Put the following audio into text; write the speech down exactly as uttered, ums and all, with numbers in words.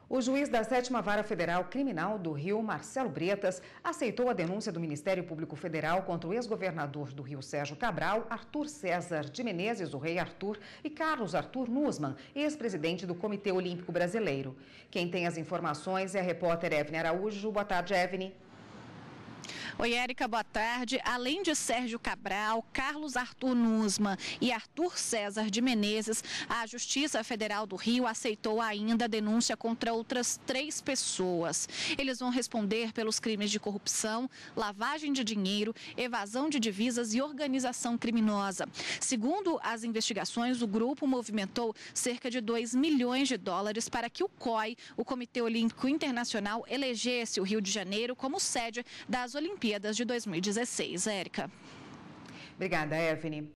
O juiz da sétima Vara Federal Criminal do Rio, Marcelo Bretas, aceitou a denúncia do Ministério Público Federal contra o ex-governador do Rio, Sérgio Cabral, Arthur César de Menezes, o Rei Arthur, e Carlos Arthur Nussmann, ex-presidente do Comitê Olímpico Brasileiro. Quem tem as informações é a repórter Evne Araújo. Boa tarde, Evne. Oi, Érica, boa tarde. Além de Sérgio Cabral, Carlos Arthur Nussmann e Arthur César de Menezes, a Justiça Federal do Rio aceitou ainda a denúncia contra outras três pessoas. Eles vão responder pelos crimes de corrupção, lavagem de dinheiro, evasão de divisas e organização criminosa. Segundo as investigações, o grupo movimentou cerca de dois milhões de dólares para que o C O I, o Comitê Olímpico Internacional, elegesse o Rio de Janeiro como sede das Olimpíadas de dois mil e dezesseis. Érica. Obrigada, Evne.